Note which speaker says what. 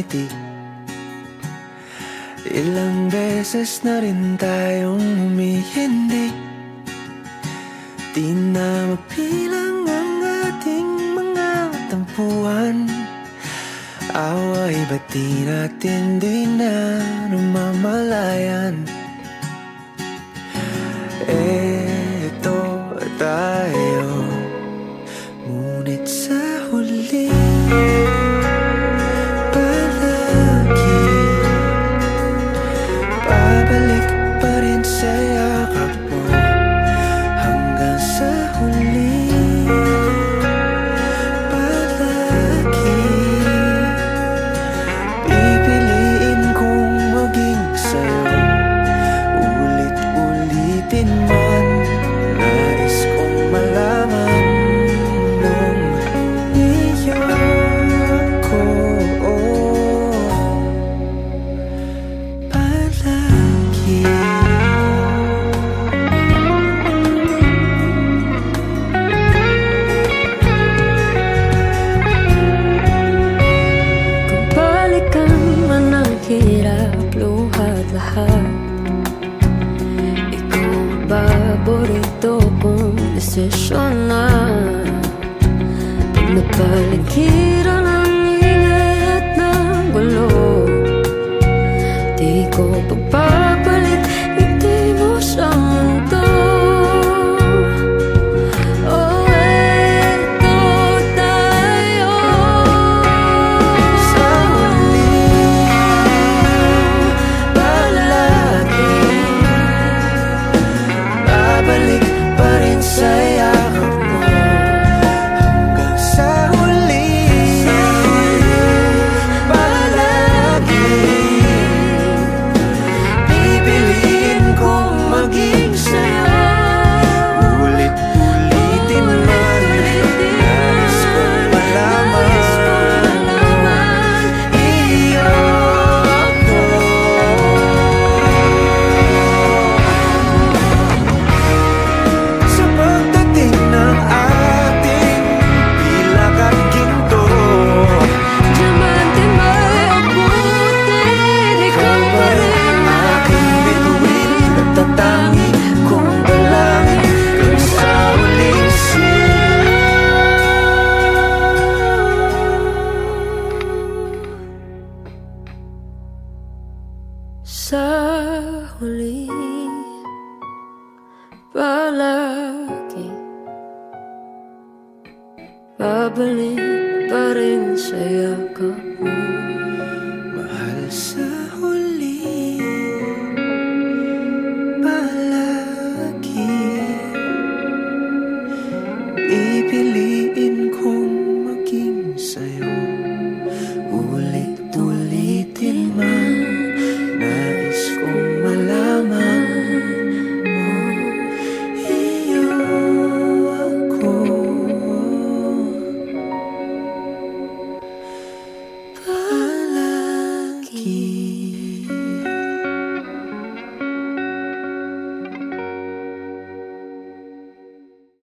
Speaker 1: ngiti. Ilang beses na rin tayong humihindi. Di na mapilang ang ating mga tampuhan. Away ba't di natin di na namamalayan? Eto tayo, ngunit sa huli palagi babalik pa rin sa yakap mo. Hanggang sa huli palagi pipiliin kong maging sa'yo. Ulit-ulitin man, nais kong malaman mong iyo ko palagi.
Speaker 2: Kung balikan man ang hirap, luhat lahat, ikaw ang paborito kong desisyon na. Pag napaligiran ang ingay at ng gulo, di ko pagpapalit ngiti mo sa mundo. Oh, eto tayo
Speaker 1: Sa huli palagi babalik pa rin sa yakap mo. Hanggang sa huli palagi pipiliin kong maging sa'yo. Ulit-ulitin man, nais kong malaman iyo ako. Sa pagdating ng ating pilak at ginto,
Speaker 2: diamante may abutin, ikaw pa rin
Speaker 1: aking bituin at tatangi kong dalangin hanggang sa huling
Speaker 2: sa huli palagi babalik pa rin sa yakap